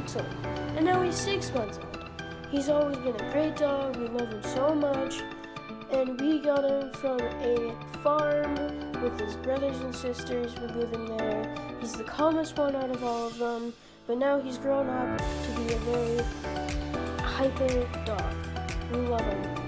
weeks old, and now he's 6 months old. He's always been a great dog. We love him so much. And we got him from a farm with his brothers and sisters. We live in there. He's the calmest one out of all of them. But now he's grown up to be a very hyper dog. We love him.